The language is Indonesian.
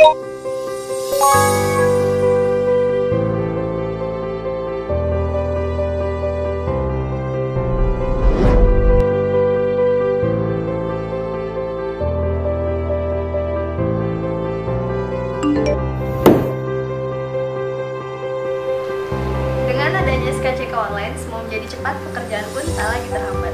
Dengan adanya SKCK online, semua menjadi cepat, pekerjaan pun tak lagi terhambat.